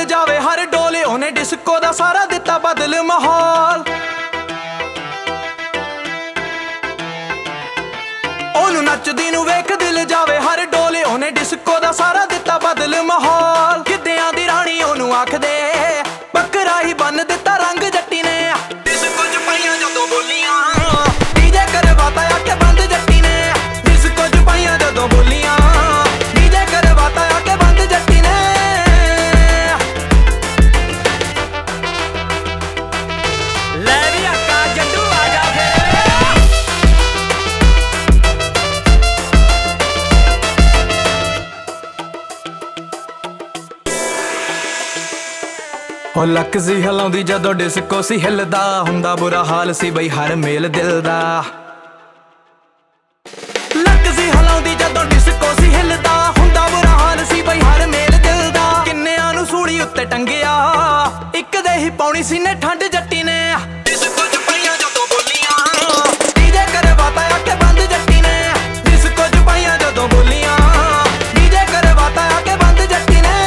जावे हर डोले, ओने डिस्को दा सारा दिता बदल माहौल। ओनू नचदी नू वेख दिल जावे हर डोले, ओने डिस्को दा सारा दिता बदल माहौल। गिद्धियां दी राणी ओनू आखदे, बकरा ही बन दिता रंग जट्टी ने। डिस्को च पाइयां जदों बोलियां, डीजे करवाता आके बंद जट्टी ने। डिस्को च पाइयां जदों बोलियां, डीजे करवाता आके बंद जट्टी ने। ले भी अक्का जड्डू आ जा ओ लक सी हिलाउंदी जदों डिस्को सी हिलदा, हुंदा बुरा हाल सी बई हर मेल दिल दा। लक सी हिलाउंदी जदों डिस्को सी हिलदा, हुंदा बुरा हाल सी बई हर मेल दिल दा। किन्नियां नू सूली उत्ते टंगिया, इक दे ही पौनी सी ने ठंड जट्टी ने। डिस्को च पाइयां जदों बोलियां, डीजे करवाता आके बंद जट्टी ने। डिस्को च पाइयां जदों बोलियां, डीजे करवाता आके बंद जट्टी ने।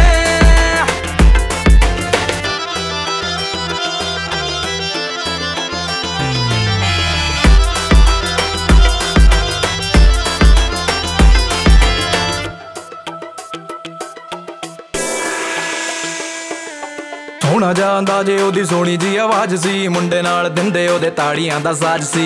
सोहना जा अंदाजे ओदी सोहनी जी आवाज सी, मुंडे नाल दिंदे ओदे ताड़ियां दा साज सी।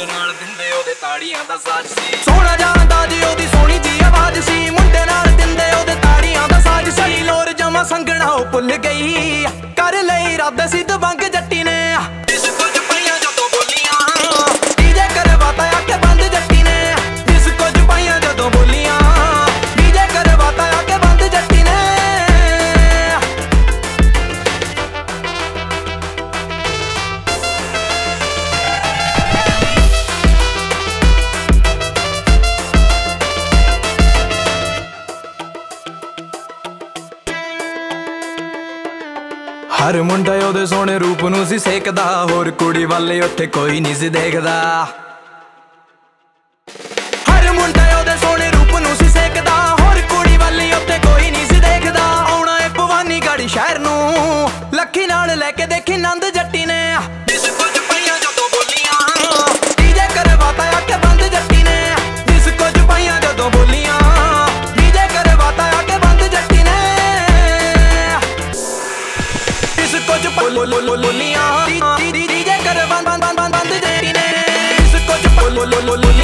सोहना जा अंदाजे ओदी सोहनी जी आवाज सी, मुंडे नाल दिंदे ओदे ताड़ियां दा साज सी। लोर जमा संगना ओ भुल गई, कर लई इरादे सी दबंग जट्टी ने। डिस्को च पाइयां जदों बोलियां, डीजे करवाता आके बंद जट्टी ने। डिस्को च पाइयां जदों बोलियां, डीजे करवाता आके बंद जट्टी ने। हर मुंडा ओदे सोहणे रूप नू सी सेकदा, होर कुड़ी वाले उत्थे कोई नहीं सी देखदा। हर मुंडा ओदे सोहणे रूप नू सी सेकदा, होर कुड़ी वाले उत्थे कोई नहीं सी देखदा। आउणा ए भवानी गढ़ शहर नू, लखी नाल लैके देखी नंद जट्टी ने। डिस्को च पाइयां जदों बोलियां, डीजे करवाता आके बंद जट्टी ने। डिस्को च पाइयां जदों बोलियां, डीजे करवाता आके बंद जट्टी ने। डिस्को च बोलियां, डीजे कर बंद जट्टी ने। डिस्को च